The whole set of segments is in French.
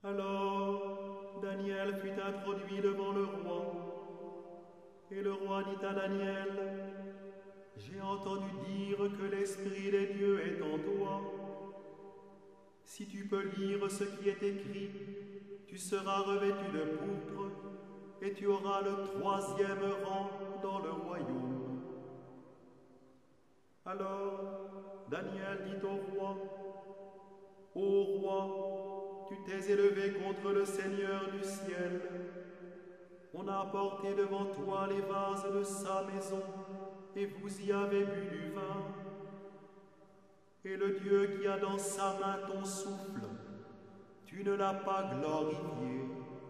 Alors Daniel fut introduit devant le roi. Et le roi dit à Daniel, « J'ai entendu dire que l'Esprit des dieux est en toi. Si tu peux lire ce qui est écrit, tu seras revêtu de pourpre et tu auras le 3e rang dans le royaume. » Alors Daniel dit au roi, « Ô roi, tu t'es élevé contre le Seigneur du ciel. On a apporté devant toi les vases de sa maison, et vous y avez bu du vin. Et le Dieu qui a dans sa main ton souffle, tu ne l'as pas glorifié.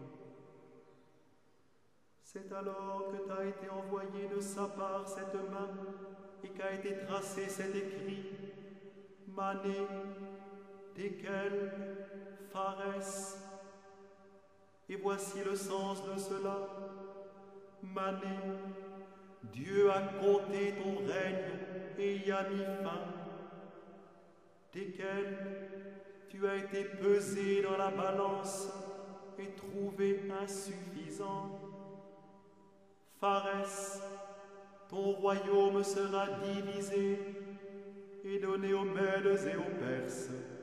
C'est alors que t'a été envoyé de sa part cette main, et qu'a été tracé cet écrit, Mané, Tekel, Pharès. Et voici le sens de cela. Mané, Dieu a compté ton règne et y a mis fin. Tekel, tu as été pesé dans la balance et trouvé insuffisant. Pharès, ton royaume sera divisé et donné aux Mèdes et aux Perses.